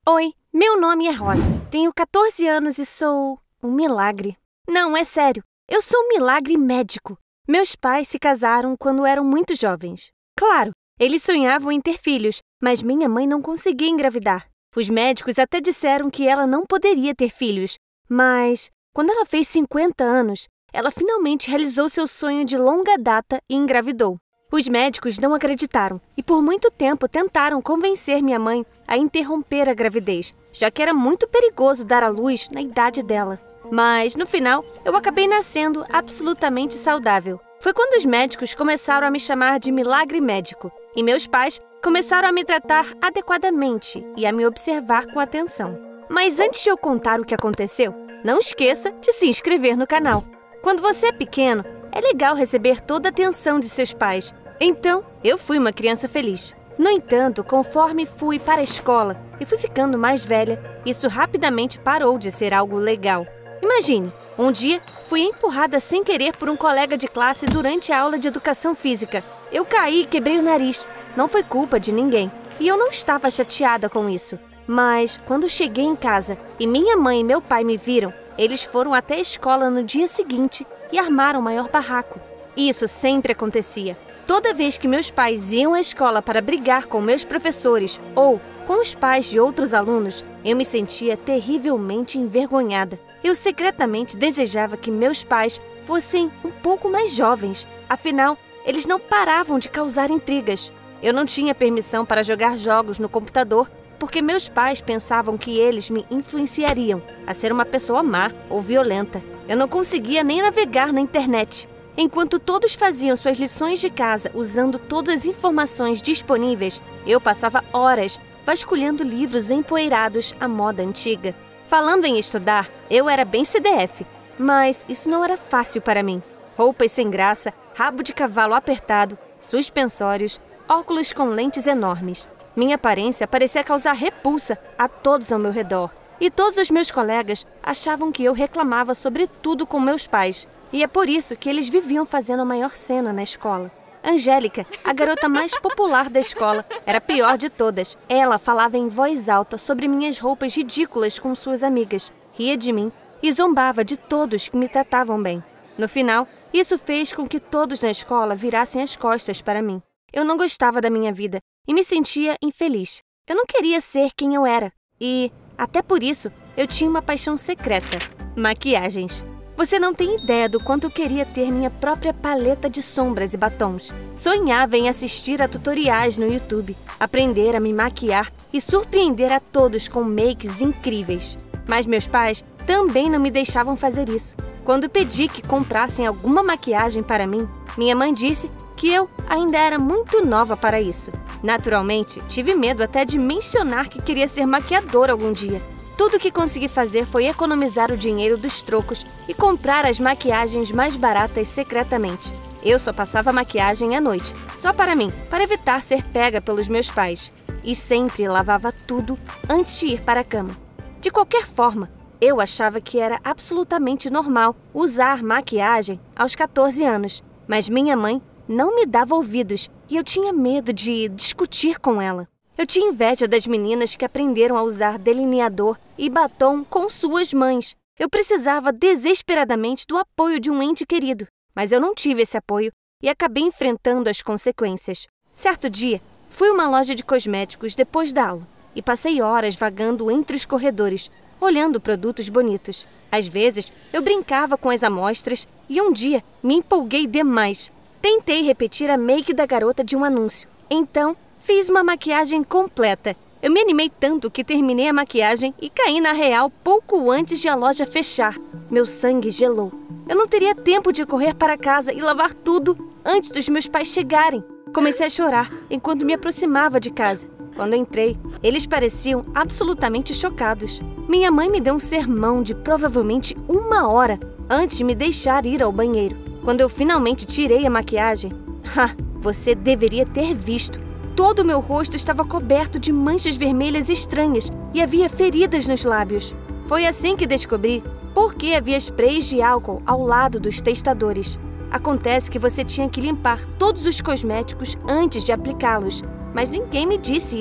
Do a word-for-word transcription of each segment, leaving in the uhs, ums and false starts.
Oi, meu nome é Rosa. Tenho quatorze anos e sou um milagre. Não, é sério. Eu sou um milagre médico. Meus pais se casaram quando eram muito jovens. Claro, eles sonhavam em ter filhos, mas minha mãe não conseguia engravidar. Os médicos até disseram que ela não poderia ter filhos, mas quando ela fez cinquenta anos, ela finalmente realizou seu sonho de longa data e engravidou. Os médicos não acreditaram e por muito tempo tentaram convencer minha mãe a interromper a gravidez, já que era muito perigoso dar à luz na idade dela. Mas, no final, eu acabei nascendo absolutamente saudável. Foi quando os médicos começaram a me chamar de milagre médico e meus pais começaram a me tratar adequadamente e a me observar com atenção. Mas antes de eu contar o que aconteceu, não esqueça de se inscrever no canal. Quando você é pequeno, é legal receber toda a atenção de seus pais. Então, eu fui uma criança feliz. No entanto, conforme fui para a escola e fui ficando mais velha, isso rapidamente parou de ser algo legal. Imagine, um dia fui empurrada sem querer por um colega de classe durante a aula de educação física. Eu caí e quebrei o nariz. Não foi culpa de ninguém. E eu não estava chateada com isso. Mas, quando cheguei em casa e minha mãe e meu pai me viram, eles foram até a escola no dia seguinte e armaram o maior barraco. Isso sempre acontecia. Toda vez que meus pais iam à escola para brigar com meus professores ou com os pais de outros alunos, eu me sentia terrivelmente envergonhada. Eu secretamente desejava que meus pais fossem um pouco mais jovens. Afinal, eles não paravam de causar intrigas. Eu não tinha permissão para jogar jogos no computador porque meus pais pensavam que eles me influenciariam a ser uma pessoa má ou violenta. Eu não conseguia nem navegar na internet. Enquanto todos faziam suas lições de casa usando todas as informações disponíveis, eu passava horas vasculhando livros empoeirados à moda antiga. Falando em estudar, eu era bem C D F, mas isso não era fácil para mim. Roupas sem graça, rabo de cavalo apertado, suspensórios, óculos com lentes enormes. Minha aparência parecia causar repulsa a todos ao meu redor. E todos os meus colegas achavam que eu reclamava sobre tudo com meus pais. E é por isso que eles viviam fazendo a maior cena na escola. Angélica, a garota mais popular da escola, era a pior de todas. Ela falava em voz alta sobre minhas roupas ridículas com suas amigas, ria de mim e zombava de todos que me tratavam bem. No final, isso fez com que todos na escola virassem as costas para mim. Eu não gostava da minha vida e me sentia infeliz. Eu não queria ser quem eu era. E, até por isso, eu tinha uma paixão secreta: maquiagens. Você não tem ideia do quanto eu queria ter minha própria paleta de sombras e batons. Sonhava em assistir a tutoriais no YouTube, aprender a me maquiar e surpreender a todos com makes incríveis. Mas meus pais também não me deixavam fazer isso. Quando pedi que comprassem alguma maquiagem para mim, minha mãe disse que eu ainda era muito nova para isso. Naturalmente, tive medo até de mencionar que queria ser maquiadora algum dia. Tudo que consegui fazer foi economizar o dinheiro dos trocos e comprar as maquiagens mais baratas secretamente. Eu só passava maquiagem à noite, só para mim, para evitar ser pega pelos meus pais. E sempre lavava tudo antes de ir para a cama. De qualquer forma, eu achava que era absolutamente normal usar maquiagem aos quatorze anos. Mas minha mãe não me dava ouvidos e eu tinha medo de discutir com ela. Eu tinha inveja das meninas que aprenderam a usar delineador e batom com suas mães. Eu precisava desesperadamente do apoio de um ente querido, mas eu não tive esse apoio e acabei enfrentando as consequências. Certo dia, fui a uma loja de cosméticos depois da aula e passei horas vagando entre os corredores, olhando produtos bonitos. Às vezes, eu brincava com as amostras e um dia me empolguei demais. Tentei repetir a make da garota de um anúncio. Então, fiz uma maquiagem completa. Eu me animei tanto que terminei a maquiagem e caí na real pouco antes de a loja fechar. Meu sangue gelou. Eu não teria tempo de correr para casa e lavar tudo antes dos meus pais chegarem. Comecei a chorar enquanto me aproximava de casa. Quando entrei, eles pareciam absolutamente chocados. Minha mãe me deu um sermão de provavelmente uma hora antes de me deixar ir ao banheiro. Quando eu finalmente tirei a maquiagem, ha, você deveria ter visto. Todo o meu rosto estava coberto de manchas vermelhas estranhas e havia feridas nos lábios. Foi assim que descobri por que havia sprays de álcool ao lado dos testadores. Acontece que você tinha que limpar todos os cosméticos antes de aplicá-los, mas ninguém me disse isso.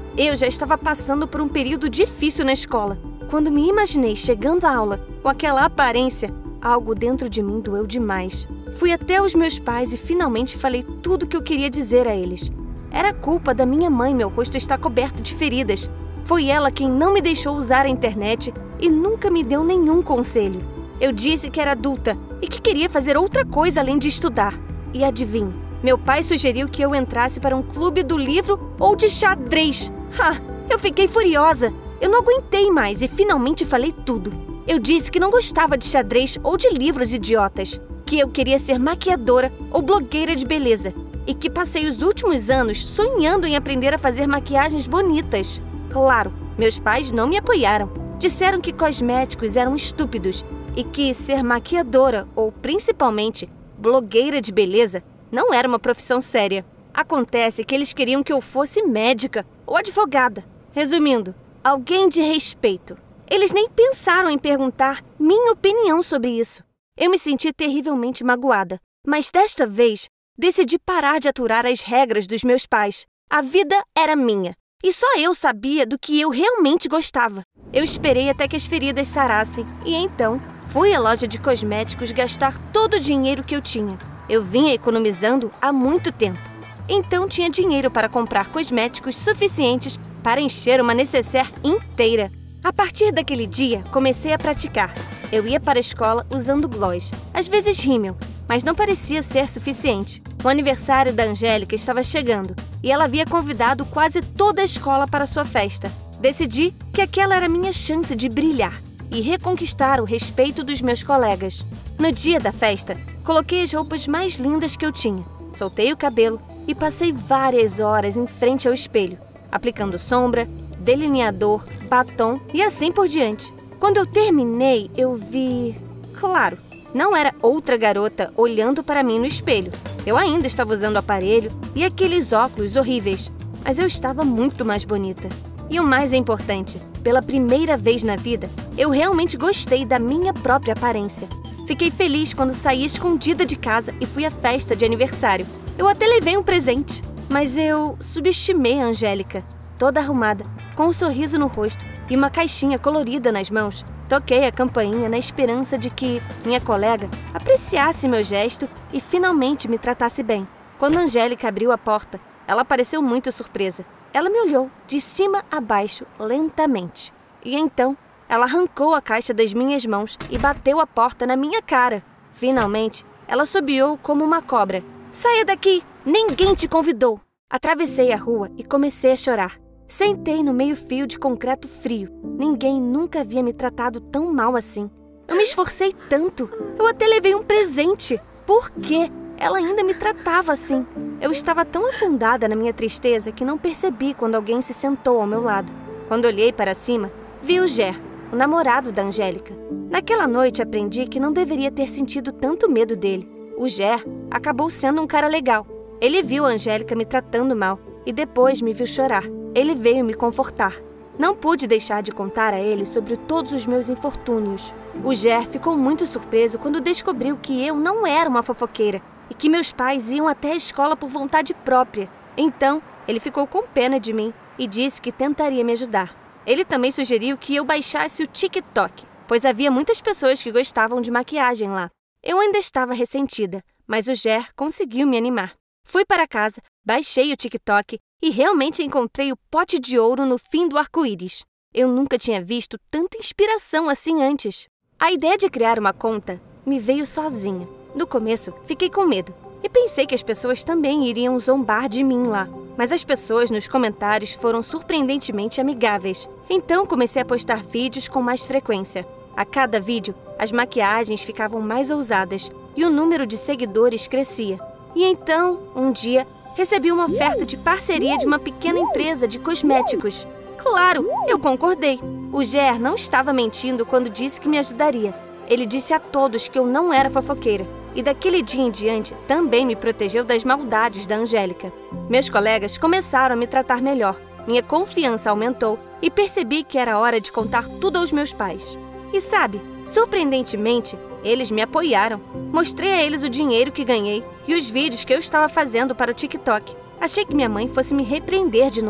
Eu já estava passando por um período difícil na escola. Quando me imaginei chegando à aula com aquela aparência, algo dentro de mim doeu demais. Fui até os meus pais e finalmente falei tudo o que eu queria dizer a eles. Era culpa da minha mãe meu rosto estar coberto de feridas. Foi ela quem não me deixou usar a internet e nunca me deu nenhum conselho. Eu disse que era adulta e que queria fazer outra coisa além de estudar. E adivinhe, meu pai sugeriu que eu entrasse para um clube do livro ou de xadrez. Ah, eu fiquei furiosa. Eu não aguentei mais e finalmente falei tudo. Eu disse que não gostava de xadrez ou de livros idiotas, que eu queria ser maquiadora ou blogueira de beleza e que passei os últimos anos sonhando em aprender a fazer maquiagens bonitas. Claro, meus pais não me apoiaram. Disseram que cosméticos eram estúpidos e que ser maquiadora ou, principalmente, blogueira de beleza não era uma profissão séria. Acontece que eles queriam que eu fosse médica ou advogada. Resumindo, alguém de respeito. Eles nem pensaram em perguntar minha opinião sobre isso. Eu me senti terrivelmente magoada, mas desta vez decidi parar de aturar as regras dos meus pais. A vida era minha e só eu sabia do que eu realmente gostava. Eu esperei até que as feridas sarassem e então fui à loja de cosméticos gastar todo o dinheiro que eu tinha. Eu vinha economizando há muito tempo. Então tinha dinheiro para comprar cosméticos suficientes para encher uma necessaire inteira. A partir daquele dia, comecei a praticar. Eu ia para a escola usando gloss, às vezes rímel, mas não parecia ser suficiente. O aniversário da Angélica estava chegando e ela havia convidado quase toda a escola para sua festa. Decidi que aquela era a minha chance de brilhar e reconquistar o respeito dos meus colegas. No dia da festa, coloquei as roupas mais lindas que eu tinha, soltei o cabelo e passei várias horas em frente ao espelho, aplicando sombra, delineador, batom e assim por diante. Quando eu terminei, eu vi... Claro, não era outra garota olhando para mim no espelho. Eu ainda estava usando o aparelho e aqueles óculos horríveis, mas eu estava muito mais bonita. E o mais importante, pela primeira vez na vida, eu realmente gostei da minha própria aparência. Fiquei feliz quando saí escondida de casa e fui à festa de aniversário. Eu até levei um presente, mas eu subestimei a Angélica. Toda arrumada, com um sorriso no rosto e uma caixinha colorida nas mãos, toquei a campainha na esperança de que minha colega apreciasse meu gesto e finalmente me tratasse bem. Quando a Angélica abriu a porta, ela pareceu muito surpresa. Ela me olhou de cima a baixo lentamente. E então, ela arrancou a caixa das minhas mãos e bateu a porta na minha cara. Finalmente, ela assobiou como uma cobra. Saia daqui! Ninguém te convidou! Atravessei a rua e comecei a chorar. Sentei no meio-fio de concreto frio. Ninguém nunca havia me tratado tão mal assim. Eu me esforcei tanto. Eu até levei um presente. Por quê? Ela ainda me tratava assim. Eu estava tão afundada na minha tristeza que não percebi quando alguém se sentou ao meu lado. Quando olhei para cima, vi o Ger, o namorado da Angélica. Naquela noite aprendi que não deveria ter sentido tanto medo dele. O Ger acabou sendo um cara legal. Ele viu a Angélica me tratando mal e depois me viu chorar. Ele veio me confortar. Não pude deixar de contar a ele sobre todos os meus infortúnios. O Ger ficou muito surpreso quando descobriu que eu não era uma fofoqueira e que meus pais iam até a escola por vontade própria. Então, ele ficou com pena de mim e disse que tentaria me ajudar. Ele também sugeriu que eu baixasse o TikTok, pois havia muitas pessoas que gostavam de maquiagem lá. Eu ainda estava ressentida, mas o Ger conseguiu me animar. Fui para casa, baixei o TikTok e realmente encontrei o pote de ouro no fim do arco-íris. Eu nunca tinha visto tanta inspiração assim antes. A ideia de criar uma conta me veio sozinha. No começo, fiquei com medo e pensei que as pessoas também iriam zombar de mim lá. Mas as pessoas nos comentários foram surpreendentemente amigáveis. Então comecei a postar vídeos com mais frequência. A cada vídeo, as maquiagens ficavam mais ousadas e o número de seguidores crescia. E então, um dia, recebi uma oferta de parceria de uma pequena empresa de cosméticos. Claro, eu concordei. O Ger não estava mentindo quando disse que me ajudaria. Ele disse a todos que eu não era fofoqueira. E daquele dia em diante, também me protegeu das maldades da Angélica. Meus colegas começaram a me tratar melhor. Minha confiança aumentou e percebi que era hora de contar tudo aos meus pais. E sabe, surpreendentemente, eles me apoiaram. Mostrei a eles o dinheiro que ganhei e os vídeos que eu estava fazendo para o TikTok. Achei que minha mãe fosse me repreender de novo.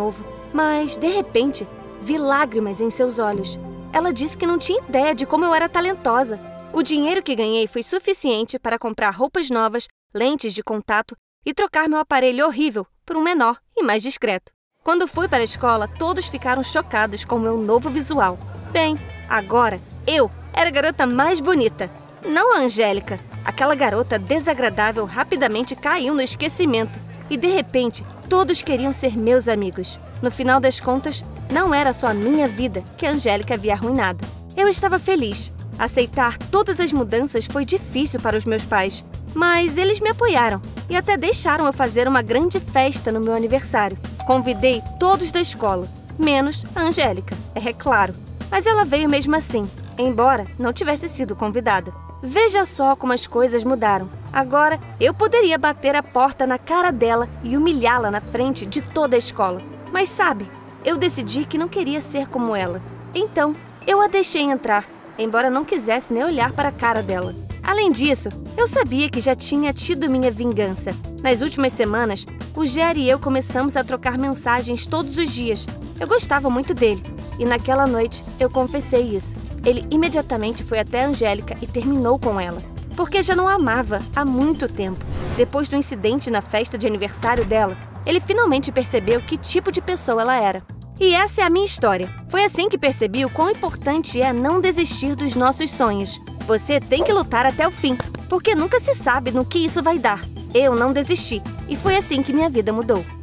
Mas, de repente, vi lágrimas em seus olhos. Ela disse que não tinha ideia de como eu era talentosa. O dinheiro que ganhei foi suficiente para comprar roupas novas, lentes de contato e trocar meu aparelho horrível por um menor e mais discreto. Quando fui para a escola, todos ficaram chocados com o meu novo visual. Bem, agora eu era a garota mais bonita. Não a Angélica. Aquela garota desagradável rapidamente caiu no esquecimento. E, de repente, todos queriam ser meus amigos. No final das contas, não era só a minha vida que a Angélica havia arruinado. Eu estava feliz. Aceitar todas as mudanças foi difícil para os meus pais. Mas eles me apoiaram e até deixaram eu fazer uma grande festa no meu aniversário. Convidei todos da escola, menos a Angélica, é claro. Mas ela veio mesmo assim, embora não tivesse sido convidada. Veja só como as coisas mudaram. Agora, eu poderia bater a porta na cara dela e humilhá-la na frente de toda a escola. Mas sabe, eu decidi que não queria ser como ela. Então, eu a deixei entrar, embora não quisesse nem olhar para a cara dela. Além disso, eu sabia que já tinha tido minha vingança. Nas últimas semanas, o Jerry e eu começamos a trocar mensagens todos os dias. Eu gostava muito dele. E naquela noite, eu confessei isso. Ele imediatamente foi até a Angélica e terminou com ela. Porque já não a amava há muito tempo. Depois do incidente na festa de aniversário dela, ele finalmente percebeu que tipo de pessoa ela era. E essa é a minha história. Foi assim que percebi o quão importante é não desistir dos nossos sonhos. Você tem que lutar até o fim, porque nunca se sabe no que isso vai dar. Eu não desisti, e foi assim que minha vida mudou.